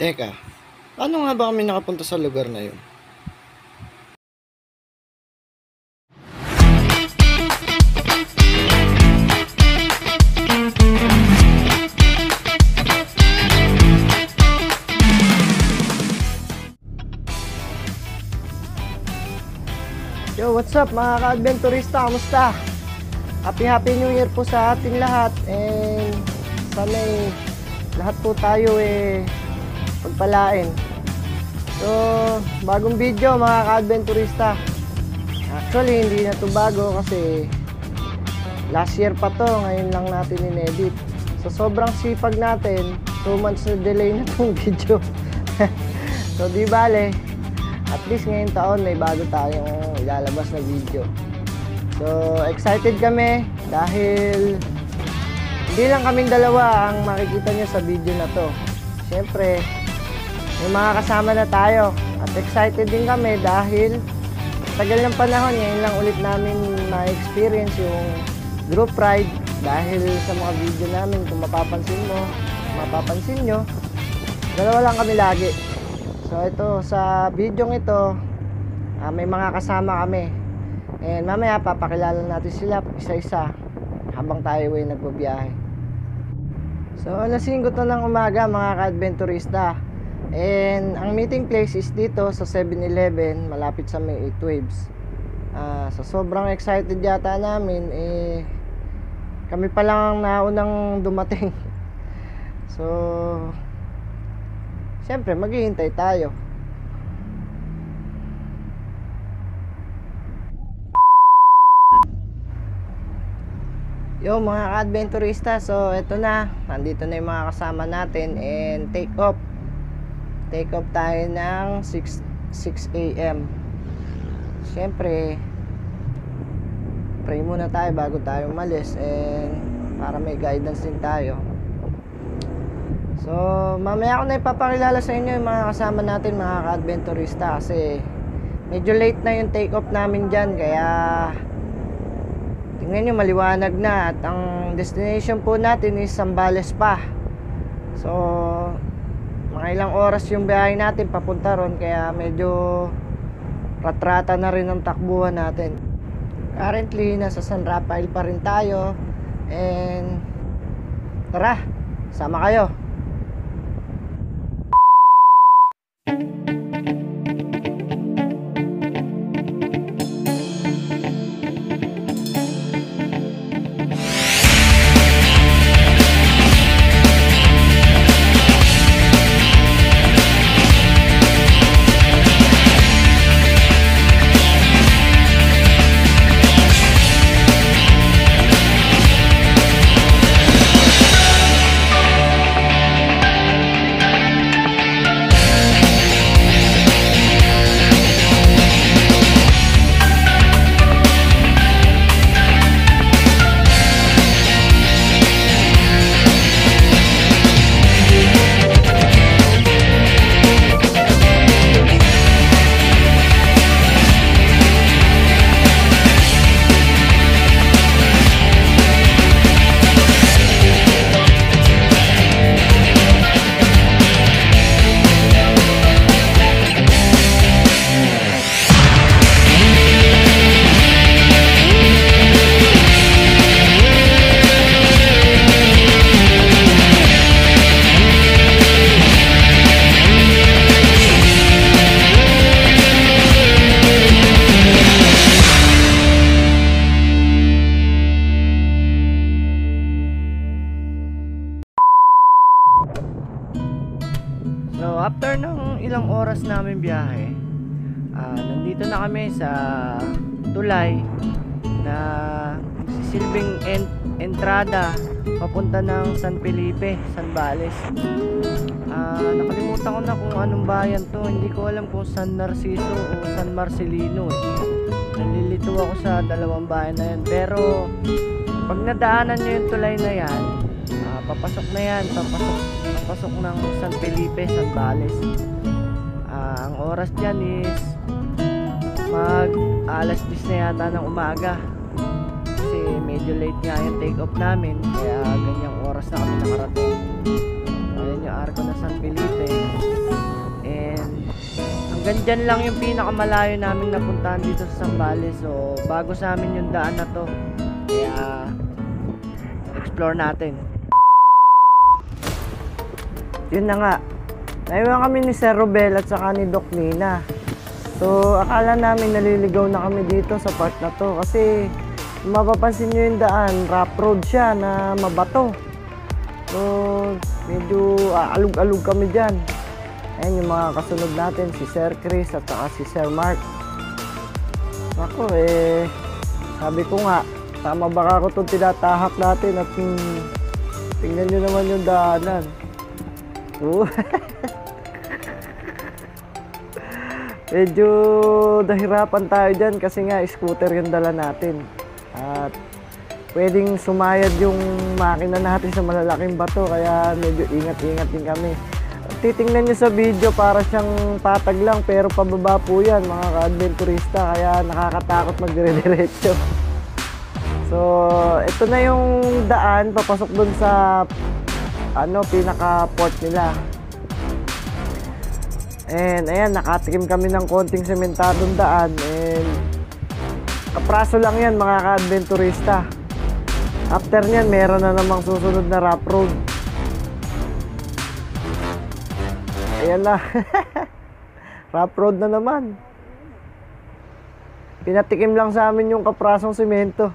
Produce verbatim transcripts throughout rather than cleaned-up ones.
Teka, paano nga ba kami nakapunta sa lugar na yun? Yo, what's up mga ka-adventurista? Kamusta? Happy Happy New Year po sa ating lahat, and sana'y lahat po tayo eh pagpalain. So, bagong video mga ka-adventurista. Actually, hindi na to bago kasi last year pa to, ngayon lang natin in-edit. So, sobrang sipag natin, two months na delay na tong video. So, di bale, at least ngayong taon may bago tayong ilalabas na video. So, excited kami dahil hindi lang kaming dalawa ang makikita nyo sa video na to. Siyempre, may mga kasama na tayo. At excited din kami dahil tagal ng panahon, ngayon lang ulit namin ma-experience yung group ride. Dahil sa mga video namin, kung mapapansin mo, mapapansin nyo, dalawa lang kami lagi. So ito, sa video ito, uh, may mga kasama kami. And mamaya papakilala natin sila isa-isa habang tayo ay nagbabiyahe. So alas singko to ng umaga mga ka-adventurista. And ang meeting place is dito sa seven eleven, malapit sa may eight waves. uh, So sobrang excited yata namin, eh, kami pa lang ang naunang dumating. So siyempre, maghihintay tayo. Yo mga ka-adventurista, so eto na, nandito na yung mga kasama natin and take off. Take off tayo ng six a m Siyempre, pray muna tayo bago tayo umalis and para may guidance din tayo. So, mamaya ako na ipapakilala sa inyo yung mga kasama natin mga ka-adventurista kasi medyo late na yung take off namin dyan, kaya tingnan nyo, maliwanag na at ang destination po natin is Zambales pa. So, mga ilang oras yung biyahe natin papunta ron, kaya medyo ratrata na rin ang takbuhan natin. Currently, nasa San Rafael pa rin tayo and tara, sama kayo. So after ng ilang oras namin biyahe, uh, nandito na kami sa tulay na silbing ent entrada papunta ng San Felipe, Zambales. uh, Nakalimutan ko na kung anong bayan to. Hindi ko alam kung San Narciso o San Marcelino eh. Nalilito ako sa dalawang bayan na yan. Pero pag nadaanan nyo yung tulay na yan, uh, papasok na yan, papasok pasok ng San Felipe, Zambales. Uh, ang oras dyan is mag alas diyes na yata ng umaga kasi medyo late nga yung take off namin, kaya ganyang oras na kami nakarating. Ayan yung arko na San Felipe. hanggang dyan lang yung pinakamalayo namin napuntahan dito sa Zambales. So bago sa amin yung daan na to, kaya explore natin. Yun na nga, naiwan kami ni Sir Robel at saka ni Doc Nina. So akala namin naliligaw na kami dito sa part na to, kasi mapapansin nyo yung daan, rough road siya na mabato. So medyo aalog-alog kami dyan. Ayan yung mga kasunod natin, si Sir Chris at saka si Sir Mark. Ako eh, sabi ko nga, tama ba ako itong tinatahak natin at hmm, tingnan nyo naman yung daanan. So, medyo nahirapan tayo dyan kasi nga scooter yung dala natin. At pwedeng sumayad yung makina natin sa malalaking bato, kaya medyo ingat-ingat din kami. Titingnan nyo sa video, para siyang patag lang pero pababa po yan mga ka-adventurista, kaya nakakatakot magdire-diretso. So ito na yung daan papasok dun sa ano, pinaka-port nila. And ayan, nakatikim kami ng konting sementadong daan, and kapraso lang yan mga ka-adventurista. After nyan, meron na namang susunod na rough road. Ayan na. Rough road na naman. Pinatikim lang sa amin yung kaprasong semento.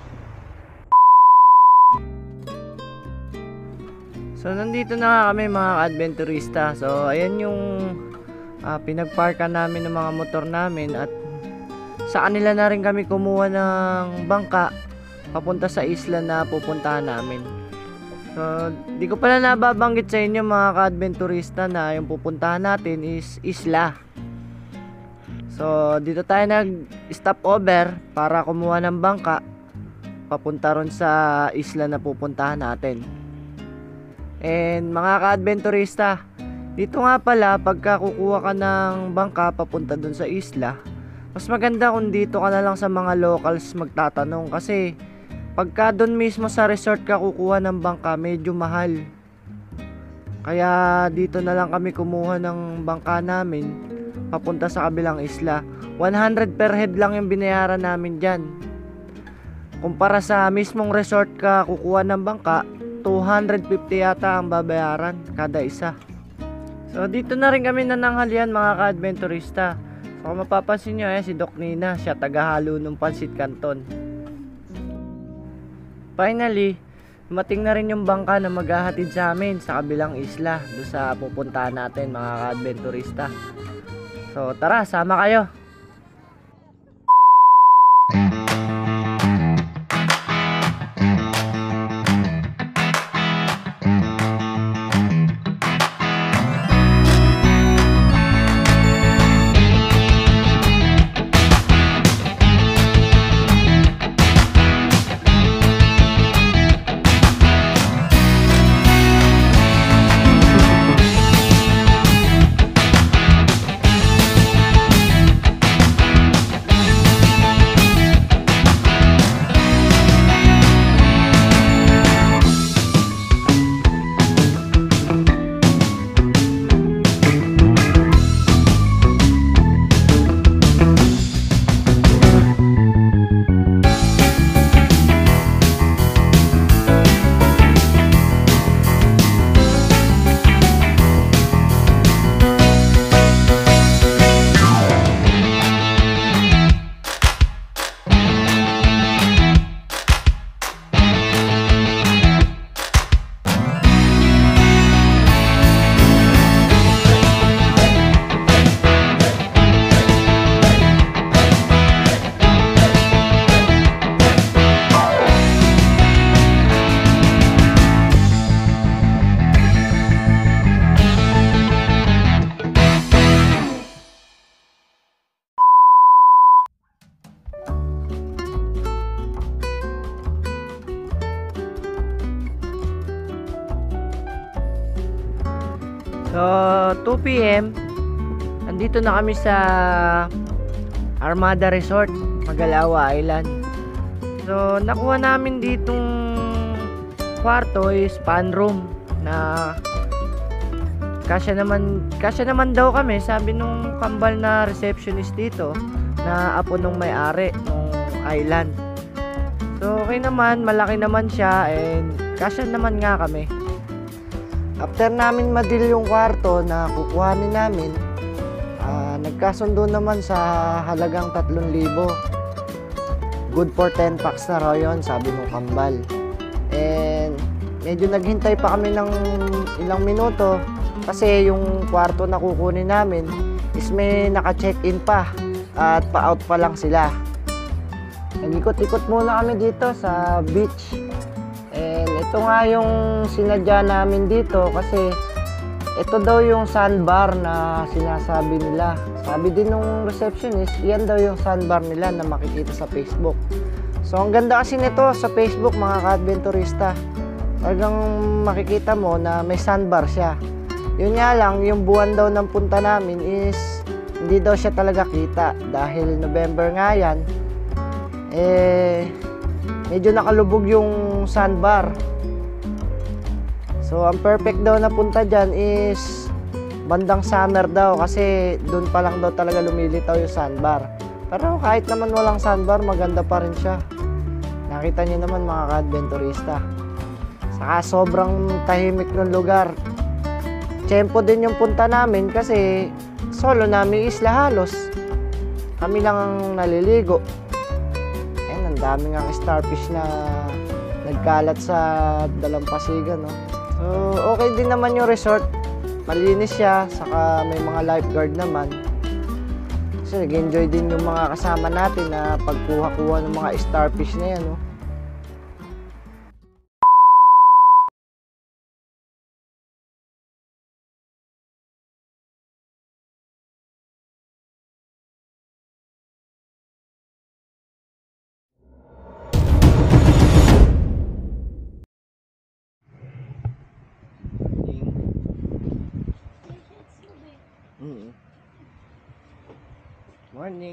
So nandito na nga kami mga adventurista. So ayan yung uh, pinagparkan namin ng mga motor namin, at sa kanila na rin kami kumuha ng bangka papunta sa isla na pupuntahan namin. So, di ko pala nababanggit sa inyo mga ka-adventurista na yung pupuntahan natin is isla. So, dito tayo nag-stop over para kumuha ng bangka papunta ron sa isla na pupuntahan natin. And mga ka-adventurista, dito nga pala pagka kukuha ka ng bangka papunta dun sa isla, mas maganda kung dito ka na lang sa mga locals magtatanong, kasi pagka doon mismo sa resort ka kukuha ng bangka, medyo mahal. Kaya dito na lang kami kumuha ng bangka namin papunta sa kabilang isla. one hundred per head lang yung binayaran namin dyan. Kumpara sa mismong resort ka kukuha ng bangka, two hundred fifty yata ang babayaran kada isa. So dito na rin kami nananghalian mga ka-adventurista. So kung mapapansin nyo, eh, si Doc Nina, siya tagahalo ng Pansit Canton. Finally, dumating na rin yung bangka na maghahatid sa amin sa kabilang isla, doon sa pupuntahan natin mga ka-adventurista. So tara, sama kayo! So two p m andito na kami sa Armada Resort, Magalawa Island. So nakuha namin ditong kwarto is pan room na kasya naman, kasya naman daw kami, sabi nung kambal na receptionist dito, na apo nung may-ari nung island. So okay naman, malaki naman siya, and kasya naman nga kami. After namin madil yung kwarto na kukuhanin namin, uh, nagkasundo naman sa halagang tatlong libo. Good for ten packs na raw yun, sabi nung kambal. And medyo naghintay pa kami ng ilang minuto kasi yung kwarto na kukunin namin is may naka-check-in pa at pa-out pa lang sila. Nag-ikot-ikot muna kami dito sa beach. And ito nga yung sinadya namin dito kasi ito daw yung sandbar na sinasabi nila. Sabi din nung receptionist, yan daw yung sandbar nila na makikita sa Facebook. So ang ganda kasi nito sa Facebook, mga ka-adventurista. Talagang makikita mo na may sandbar siya. Yun nga lang, yung buwan daw ng punta namin is hindi daw siya talaga kita dahil November nga yan. Eh medyo nakalubog yung sandbar. So ang perfect daw na punta dyan is bandang summer daw kasi doon pa lang daw talaga lumilitaw yung sandbar. Pero kahit naman walang sandbar, maganda pa rin siya. Nakita niyo naman, mga ka-adventurista. Saka sobrang tahimik ng lugar. Tiyempo din yung punta namin kasi solo namin isla halos. Kami lang ang naliligo. Ayan, ang daming ang starfish na nagkalat sa dalampasigan, no? So, okay din naman yung resort. Malinis siya, saka may mga lifeguard naman. So, nag-enjoy din yung mga kasama natin na pagkuha-kuha ng mga starfish na yan, no? Mm-hmm. Morning.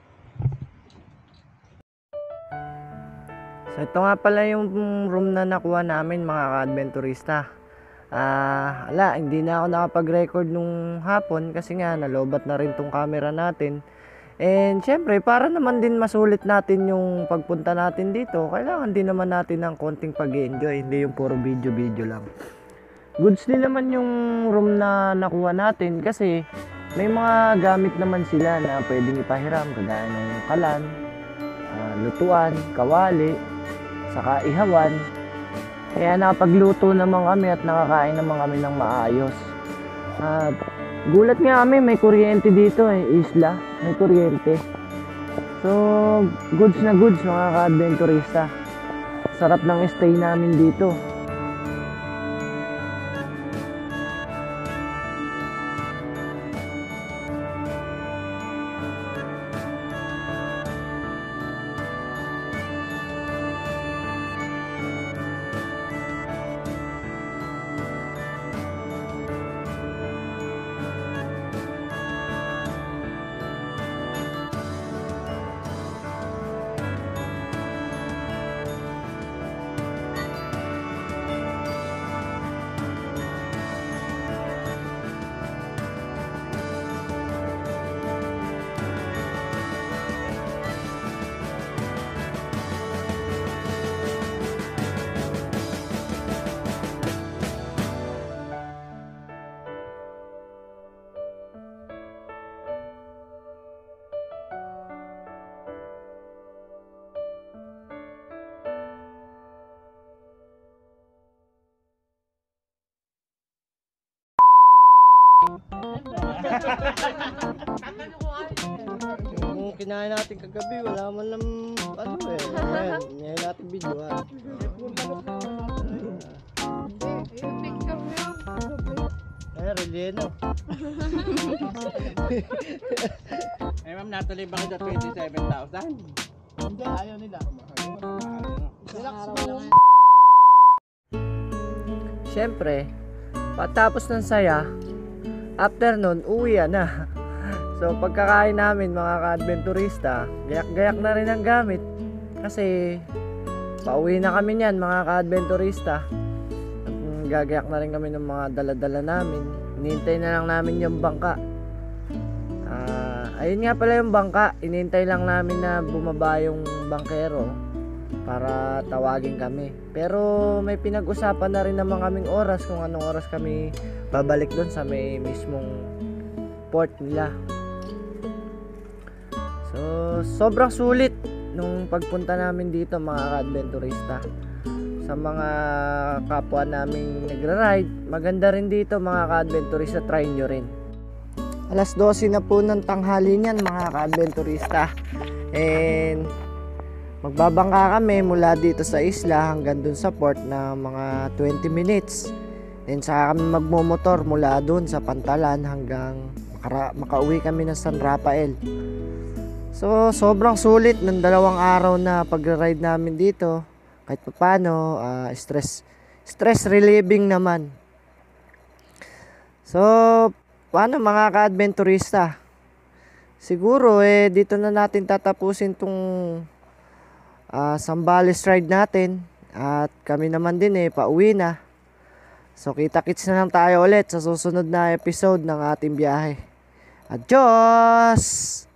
So ito nga pala yung room na nakuha namin, mga ka-adventurista. Ah, ala, hindi na ako nakapag-record nung hapon kasi nga nalobat na rin tong camera natin. And syempre, para naman din masulit natin yung pagpunta natin dito, kailangan din naman natin ng konting pag-enjoy, hindi yung puro video-video lang. Goods din naman yung room na nakuha natin kasi may mga gamit naman sila na pwedeng ipahiram kagaya ng kalan, uh, lutuan, kawali, saka ihawan. Kaya nakapagluto naman kami at nakakain naman kami ng maayos. Uh, gulat nga kami, may kuryente dito eh, isla, may kuryente. So, goods na goods, mga ka-adventurista. Sarap ng stay namin dito. Yung kinain natin kagabi, wala man lang ano eh. Ayan, ngayon natin video ha. Yung picture mo yun. Ayan, relleno. Eh ma'am, natuloy ba kayo twenty-seven thousand? Hindi, ayaw nila. Relax mo lang. Siyempre, patapos ng saya, after nun, uwi na. So pagkakain namin, mga ka-adventurista, gayak-gayak na rin ang gamit. Kasi pauwi na kami niyan, mga ka-adventurista. gagayak na rin kami ng mga dala-dala namin. Hinihintay na lang namin yung bangka. Ah, ayun nga pala yung bangka. Hinihintay lang namin na bumaba yung bangkero para tawagin kami. Pero may pinag-usapan na rin naman kaming oras kung anong oras kami babalik doon sa may mismong port nila. So, sobrang sulit nung pagpunta namin dito mga ka-adventurista. Sa mga kapwa naming nagra-ride, maganda rin dito mga ka-adventurista, try nyo rin. Alas dose na po ng tanghali niyan mga ka-adventurista. And magbabangka kami mula dito sa isla hanggang dun sa port na mga twenty minutes. Then saka kami magmomotor mula dun sa Pantalan hanggang maka- makauwi kami ng San Rafael. So, sobrang sulit ng dalawang araw na pag-ride namin dito. Kahit pa paano, uh, stress, stress relieving naman. So, paano mga ka-adventurista? Siguro, eh, dito na natin tatapusin tong uh, Zambales ride natin. At kami naman din eh, pauwi na. So, kita-kits na lang tayo ulit sa susunod na episode ng ating biyahe. Adios!